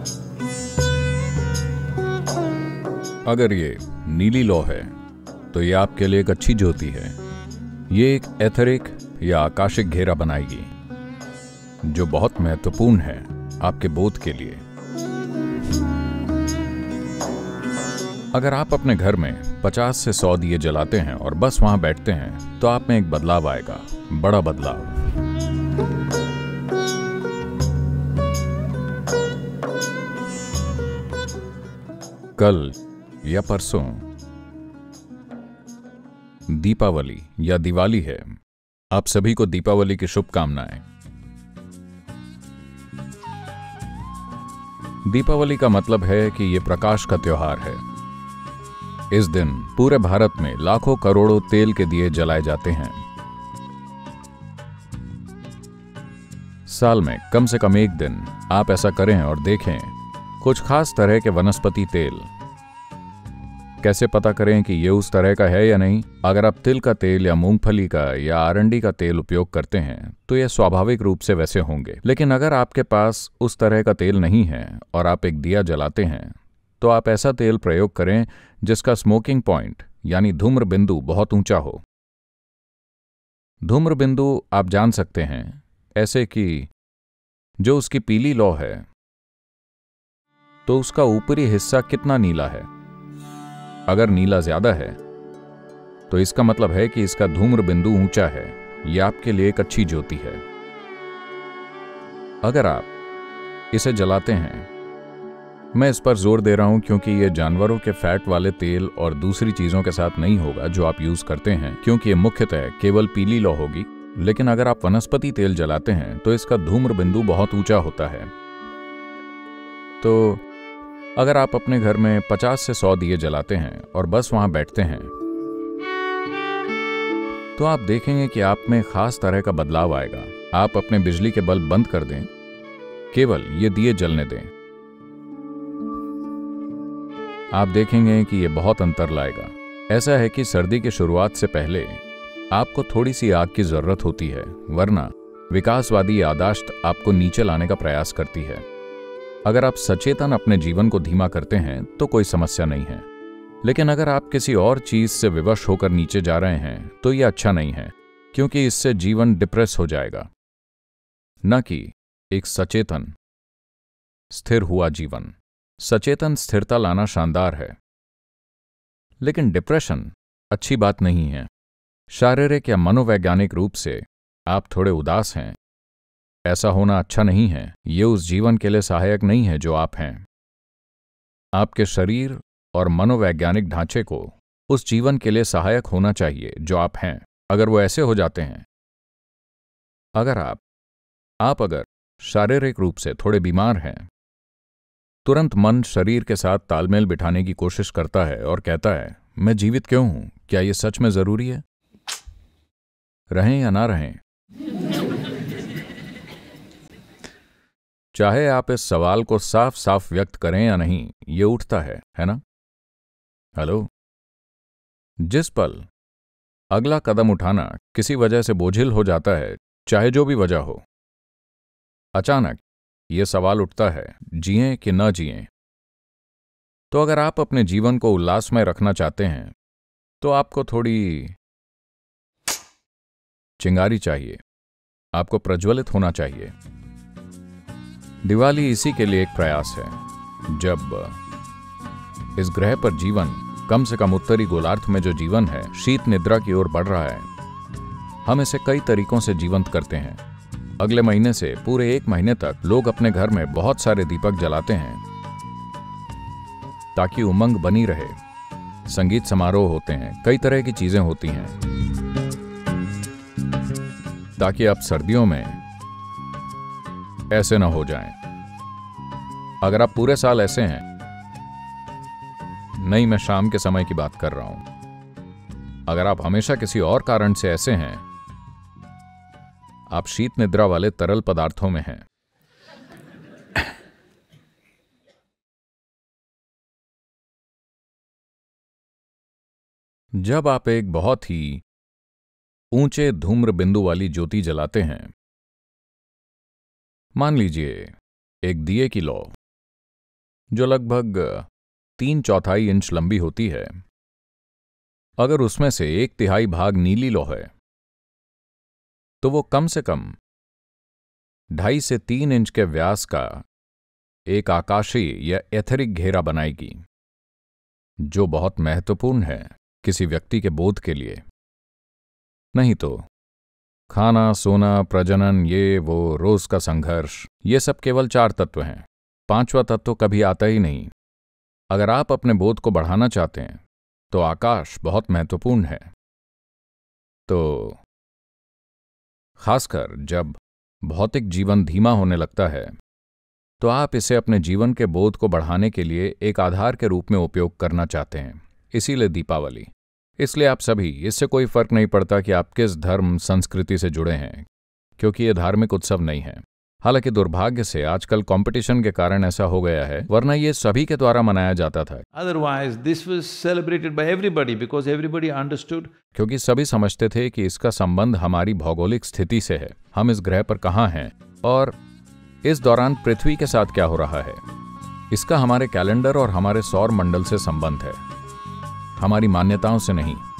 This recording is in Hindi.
अगर ये नीली लौ है तो ये आपके लिए एक अच्छी ज्योति है। ये एक एथरिक या आकाशिक घेरा बनाएगी जो बहुत महत्वपूर्ण है आपके बोध के लिए। अगर आप अपने घर में 50 से 100 दिए जलाते हैं और बस वहां बैठते हैं तो आप में एक बदलाव आएगा, बड़ा बदलाव। कल या परसों दीपावली या दिवाली है। आप सभी को दीपावली की शुभकामनाएं। दीपावली का मतलब है कि यह प्रकाश का त्योहार है। इस दिन पूरे भारत में लाखों करोड़ों तेल के दिए जलाए जाते हैं। साल में कम से कम एक दिन आप ऐसा करें और देखें कुछ खास तरह के वनस्पति तेल। कैसे पता करें कि ये उस तरह का है या नहीं? अगर आप तिल का तेल या मूंगफली का या आरंडी का तेल उपयोग करते हैं तो यह स्वाभाविक रूप से वैसे होंगे। लेकिन अगर आपके पास उस तरह का तेल नहीं है और आप एक दिया जलाते हैं तो आप ऐसा तेल प्रयोग करें जिसका स्मोकिंग पॉइंट यानी धूम्र बिंदु बहुत ऊंचा हो। धूम्र बिंदु आप जान सकते हैं ऐसे कि जो उसकी पीली लौ है तो उसका ऊपरी हिस्सा कितना नीला है। अगर नीला ज्यादा है तो इसका मतलब है कि इसका धूम्र बिंदु ऊंचा है। यह आपके लिए एक अच्छी ज्योति है। अगर आप इसे जलाते हैं, मैं इस पर जोर दे रहा हूं क्योंकि यह जानवरों के फैट वाले तेल और दूसरी चीजों के साथ नहीं होगा जो आप यूज करते हैं, क्योंकि यह मुख्यतः केवल पीली लौ होगी। लेकिन अगर आप वनस्पति तेल जलाते हैं तो इसका धूम्र बिंदु बहुत ऊंचा होता है। तो अगर आप अपने घर में 50 से 100 दिए जलाते हैं और बस वहां बैठते हैं तो आप देखेंगे कि आप में खास तरह का बदलाव आएगा। आप अपने बिजली के बल्ब बंद कर दें, केवल ये दिए जलने दें। आप देखेंगे कि यह बहुत अंतर लाएगा। ऐसा है कि सर्दी की शुरुआत से पहले आपको थोड़ी सी आग की जरूरत होती है, वरना विकासवादी याददाश्त आपको नीचे लाने का प्रयास करती है। अगर आप सचेतन अपने जीवन को धीमा करते हैं तो कोई समस्या नहीं है। लेकिन अगर आप किसी और चीज से विवश होकर नीचे जा रहे हैं तो यह अच्छा नहीं है, क्योंकि इससे जीवन डिप्रेस हो जाएगा, न कि एक सचेतन स्थिर हुआ जीवन। सचेतन स्थिरता लाना शानदार है, लेकिन डिप्रेशन अच्छी बात नहीं है। शारीरिक या मनोवैज्ञानिक रूप से आप थोड़े उदास हैं, ऐसा होना अच्छा नहीं है। यह उस जीवन के लिए सहायक नहीं है जो आप हैं। आपके शरीर और मनोवैज्ञानिक ढांचे को उस जीवन के लिए सहायक होना चाहिए जो आप हैं। अगर वो ऐसे हो जाते हैं, अगर शारीरिक रूप से थोड़े बीमार हैं, तुरंत मन शरीर के साथ तालमेल बिठाने की कोशिश करता है और कहता है, मैं जीवित क्यों हूं? क्या यह सच में जरूरी है? रहें या ना रहें? चाहे आप इस सवाल को साफ साफ व्यक्त करें या नहीं, ये उठता है ना? हेलो? जिस पल अगला कदम उठाना किसी वजह से बोझिल हो जाता है, चाहे जो भी वजह हो, अचानक ये सवाल उठता है, जिएं कि न जिएं। तो अगर आप अपने जीवन को उल्लासमय रखना चाहते हैं तो आपको थोड़ी चिंगारी चाहिए, आपको प्रज्वलित होना चाहिए। दिवाली इसी के लिए एक प्रयास है। जब इस ग्रह पर जीवन, कम से कम उत्तरी गोलार्ध में जो जीवन है, शीत निद्रा की ओर बढ़ रहा है, हम इसे कई तरीकों से जीवंत करते हैं। अगले महीने से पूरे 1 महीने तक लोग अपने घर में बहुत सारे दीपक जलाते हैं ताकि उमंग बनी रहे। संगीत समारोह होते हैं, कई तरह की चीजें होती हैं ताकि आप सर्दियों में ऐसे ना हो जाएं। अगर आप पूरे साल ऐसे हैं, नहीं, मैं शाम के समय की बात कर रहा हूं। अगर आप हमेशा किसी और कारण से ऐसे हैं, आप शीत निद्रा वाले तरल पदार्थों में हैं। जब आप एक बहुत ही ऊंचे धूम्र बिंदु वाली ज्योति जलाते हैं, मान लीजिए एक दिए की लौ, जो लगभग 3/4 इंच लंबी होती है, अगर उसमें से 1/3 भाग नीली लौ है तो वो कम से कम 2.5 से 3 इंच के व्यास का एक आकाशीय या एथेरिक घेरा बनाएगी, जो बहुत महत्वपूर्ण है किसी व्यक्ति के बोध के लिए। नहीं तो खाना, सोना, प्रजनन, ये वो, रोज का संघर्ष, ये सब केवल 4 तत्व हैं। 5वां तत्व कभी आता ही नहीं। अगर आप अपने बोध को बढ़ाना चाहते हैं तो आकाश बहुत महत्वपूर्ण है। तो खासकर जब भौतिक जीवन धीमा होने लगता है तो आप इसे अपने जीवन के बोध को बढ़ाने के लिए एक आधार के रूप में उपयोग करना चाहते हैं। इसीलिए दीपावली। इसलिए आप सभी, इससे कोई फर्क नहीं पड़ता कि आप किस धर्म संस्कृति से जुड़े हैं, क्योंकि ये धार्मिक उत्सव नहीं है। हालांकि दुर्भाग्य से आजकल कंपटीशन के कारण ऐसा हो गया है, वरना ये सभी के द्वारा मनाया जाता था। Otherwise, this was celebrated by everybody because everybody understood. क्योंकि सभी समझते थे कि इसका संबंध हमारी भौगोलिक स्थिति से है, हम इस ग्रह पर कहाँ हैं और इस दौरान पृथ्वी के साथ क्या हो रहा है। इसका हमारे कैलेंडर और हमारे सौर मंडल से संबंध है, हमारी मान्यताओं से नहीं।